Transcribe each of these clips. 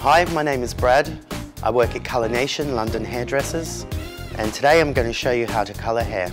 Hi, my name is Brad. I work at Colour Nation, London Hairdressers, and today I'm going to show you how to colour hair.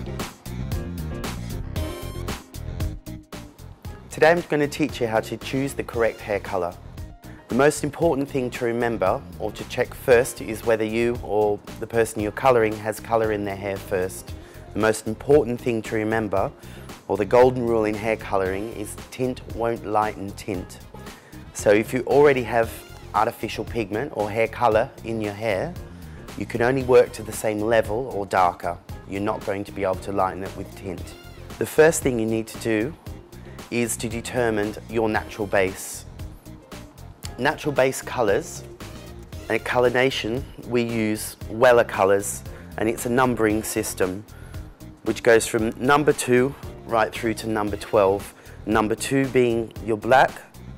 Today I'm going to teach you how to choose the correct hair colour. The most important thing to remember, or to check first, is whether you or the person you're colouring has colour in their hair first. The most important thing to remember, or the golden rule in hair colouring, is tint won't lighten tint. So if you already have artificial pigment or hair colour in your hair, you can only work to the same level or darker. You're not going to be able to lighten it with tint. The first thing you need to do is to determine your natural base. Natural base colours, and at Colour Nation we use Weller colours, and it's a numbering system which goes from number 2 right through to number 12. Number 2 being your black,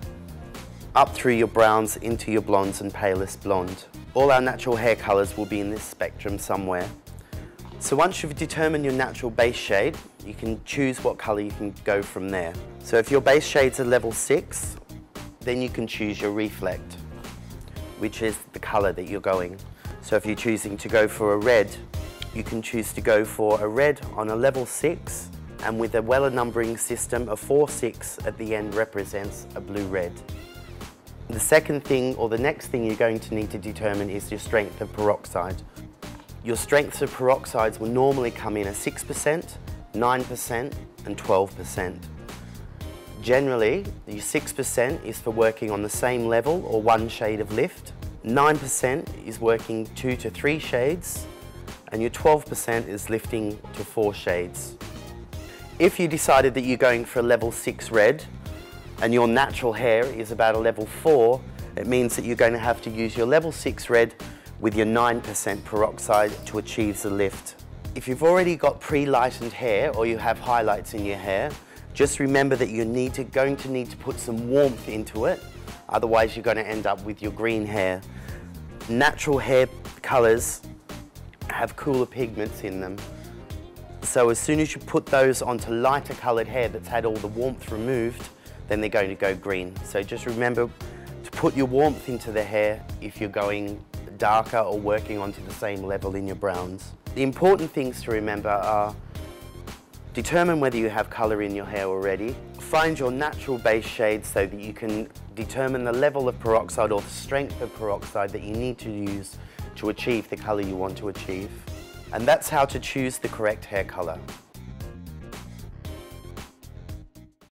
up through your browns into your blondes and palest blonde. All our natural hair colours will be in this spectrum somewhere. So once you've determined your natural base shade, you can choose what colour you can go from there. So if your base shades are level 6, then you can choose your reflect, which is the colour that you're going. So if you're choosing to go for a red, you can choose to go for a red on a level 6, and with a Weller numbering system, a 4-6 at the end represents a blue-red. The second thing, or the next thing you're going to need to determine, is your strength of peroxide. Your strengths of peroxides will normally come in at 6%, 9% and 12%. Generally, your 6% is for working on the same level or one shade of lift, 9% is working 2 to 3 shades, and your 12% is lifting to 4 shades. If you decided that you're going for a level 6 red, and your natural hair is about a level 4, it means that you're going to have to use your level 6 red with your 9% peroxide to achieve the lift. If you've already got pre-lightened hair or you have highlights in your hair, just remember that you're going to need to put some warmth into it, otherwise you're going to end up with your green hair. Natural hair colours have cooler pigments in them. So as soon as you put those onto lighter coloured hair that's had all the warmth removed, then they're going to go green. So just remember to put your warmth into the hair if you're going darker or working onto the same level in your browns. The important things to remember are: determine whether you have colour in your hair already, find your natural base shade so that you can determine the level of peroxide or the strength of peroxide that you need to use to achieve the colour you want to achieve. And that's how to choose the correct hair colour.